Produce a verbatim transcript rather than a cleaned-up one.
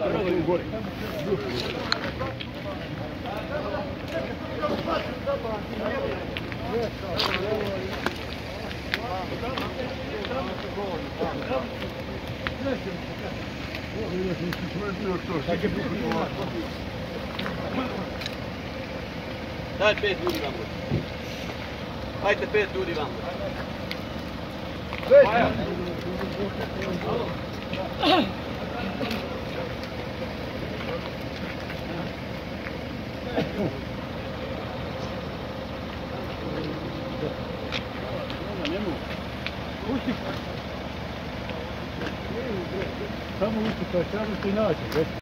Daj pet ljudi vam. Hajde pet ljudi vam. Samo uči, pa je samo ti naći.